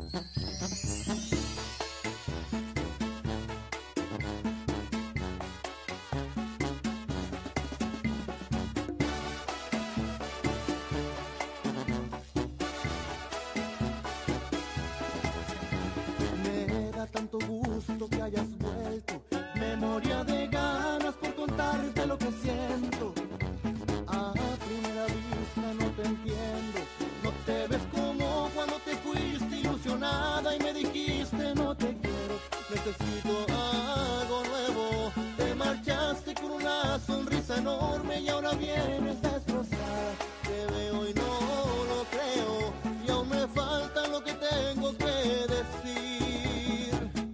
Me da tanto gusto que hayas vuelto, me moría de ganas por contarte lo que siento. A primera vista no te entiendo, no te ves como cuando te fuiste ilusionada y me dijiste no te quiero, necesito algo nuevo. Te marchaste con una sonrisa enorme y ahora vienes destrozada. Te veo y no lo creo y aún me falta lo que tengo que decir.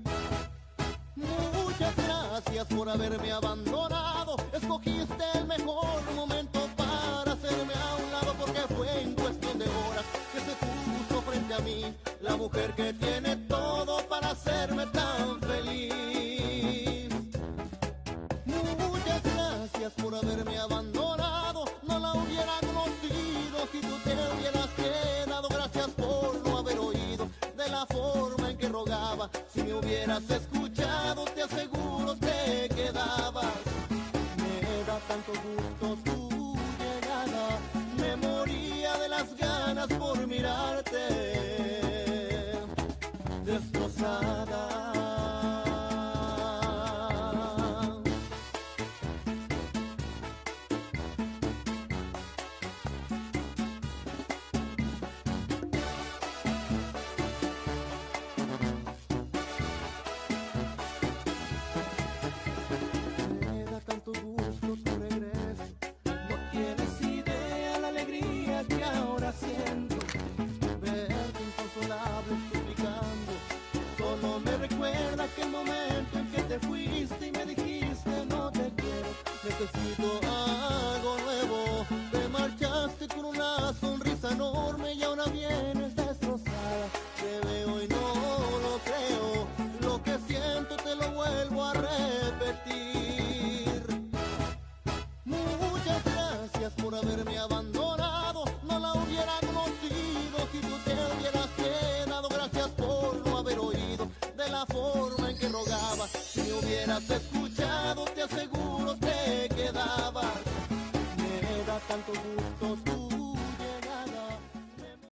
Muchas gracias por haberme abandonado, escogiste el mejor momento para hacerme a un lado, porque fue en cuestión de horas que se puso frente a mí la mujer que tiene todo para hacerme tan feliz. Muchas gracias por haberme abandonado, no la hubiera conocido si tú te hubieras quedado. Gracias por no haber oído de la forma en que rogaba, si me hubieras escuchado te aseguro te quedabas. Me da tanto gusto tu llegada, me moría de las ganas por mirarte destrozada. Me da tanto gusto tu regreso, no tienes idea la alegría que ahora siento. Verte inconsolable suplicando, solo me recuerda aquel momento en que te fuiste y me dijiste no te quiero, necesito algo nuevo. Te marchaste con una sonrisa enorme y ahora vienes destrozada. Te veo y no lo creo, lo que siento te lo vuelvo a repetir. Muchas gracias por haberme abandonado, no la hubiera conocido si tú te hubieras quedado. Gracias por no haber oído de la forma en que rogaba, si me hubieras escuchado te aseguro te quedabas. Me da tanto gusto